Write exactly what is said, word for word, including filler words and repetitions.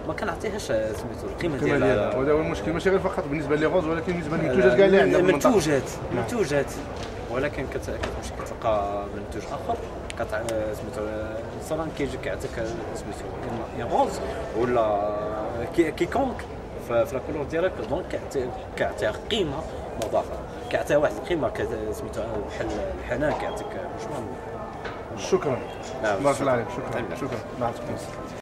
ما كنعطيهاش سميتو القيمه القيمه ديالها. ديالها، وهذا هو المشكل، ماشي غير فقط بالنسبه لي غوز ولكن بالنسبه للمنتوجات كاع اللي عندنا في المنطقه. المنتوجات المنتوجات ولكن كتمشي كتلقى منتوج اخر كتع سميتو مثلا كيجيك يعطيك سميتو يا غوز ولا كيكونك في لاكولور ديالك، دونك كيعطيها قيمه مضافه، كيعطيها واحد القيمه سميتو بحال الحنان كيعطيك شنو. شكرا. نعم بارك الله عليك. شكرا شكرا. مع السلامه.